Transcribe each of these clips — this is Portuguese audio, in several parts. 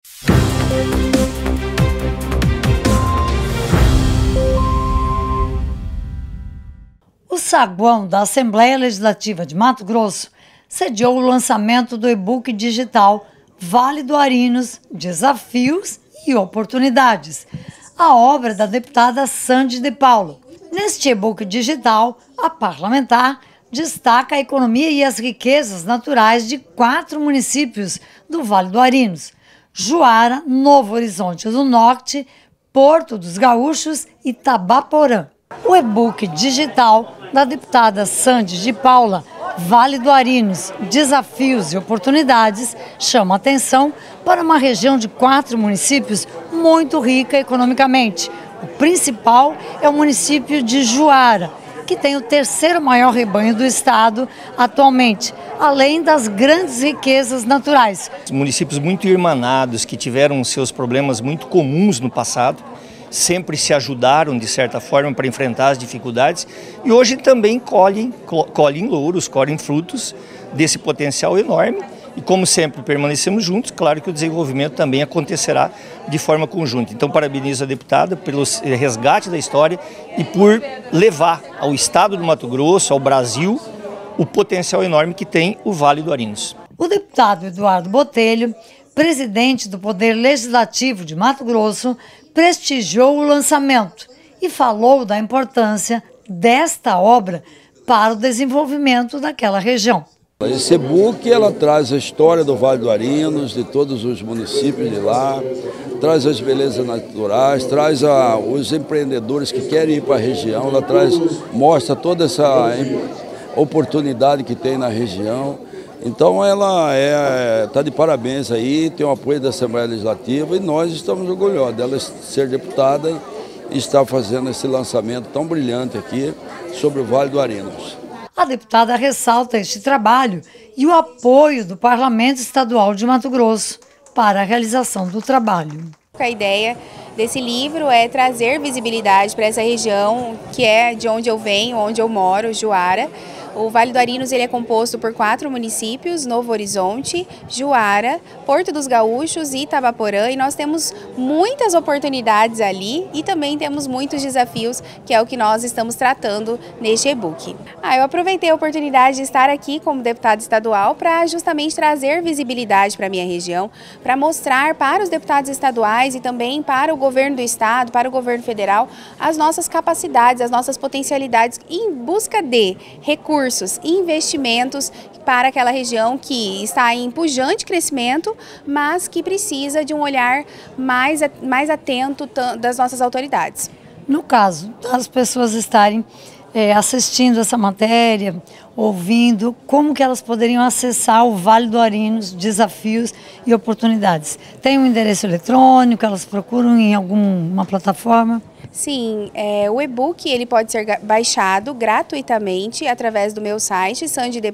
O saguão da Assembleia Legislativa de Mato Grosso sediou o lançamento do e-book digital Vale do Arinos, Desafios e Oportunidades, a obra da deputada Sandy de Paula. Neste e-book digital, a parlamentar destaca a economia e as riquezas naturais de 4 municípios do Vale do Arinos: Juara, Novo Horizonte do Norte, Porto dos Gaúchos e Tabaporã. O e-book digital da deputada Sandy de Paula, Vale do Arinos, Desafios e Oportunidades, chama atenção para uma região de 4 municípios muito rica economicamente. O principal é o município de Juara, que tem o 3º maior rebanho do estado atualmente, além das grandes riquezas naturais. Municípios muito irmanados, que tiveram seus problemas muito comuns no passado, sempre se ajudaram de certa forma para enfrentar as dificuldades e hoje também colhem louros, colhem frutos desse potencial enorme. E como sempre permanecemos juntos, claro que o desenvolvimento também acontecerá de forma conjunta. Então parabenizo a deputada pelo resgate da história e por levar ao estado do Mato Grosso, ao Brasil, o potencial enorme que tem o Vale do Arinos. O deputado Eduardo Botelho, presidente do Poder Legislativo de Mato Grosso, prestigiou o lançamento e falou da importância desta obra para o desenvolvimento daquela região. Esse e-book ela traz a história do Vale do Arinos, de todos os municípios de lá, traz as belezas naturais, traz os empreendedores que querem ir para a região, ela mostra toda essa oportunidade que tem na região. Então ela está de parabéns aí, tem o apoio da Assembleia Legislativa e nós estamos orgulhosos dela ser deputada e estar fazendo esse lançamento tão brilhante aqui sobre o Vale do Arinos. A deputada ressalta este trabalho e o apoio do Parlamento Estadual de Mato Grosso para a realização do trabalho. A ideia desse livro é trazer visibilidade para essa região, que é de onde eu venho, onde eu moro, Juara. O Vale do Arinos ele é composto por 4 municípios: Novo Horizonte, Juara, Porto dos Gaúchos e Tabaporã, e nós temos muitas oportunidades ali e também temos muitos desafios, que é o que nós estamos tratando neste e-book. Eu aproveitei a oportunidade de estar aqui como deputada estadual para justamente trazer visibilidade para a minha região, para mostrar para os deputados estaduais e também para o governo do estado, para o governo federal, as nossas capacidades, as nossas potencialidades em busca de recursos e investimentos para aquela região que está em pujante crescimento, mas que precisa de um olhar mais atento das nossas autoridades. No caso das pessoas estarem assistindo essa matéria, ouvindo, como que elas poderiam acessar o Vale do Arinos, Desafios e Oportunidades? Tem um endereço eletrônico, elas procuram em alguma plataforma? Sim, o e-book ele pode ser baixado gratuitamente através do meu site,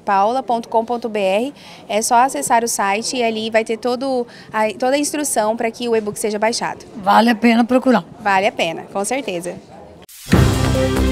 sandydepaula.com.br. É só acessar o site e ali vai ter toda a instrução para que o e-book seja baixado. Vale a pena procurar? Vale a pena, com certeza.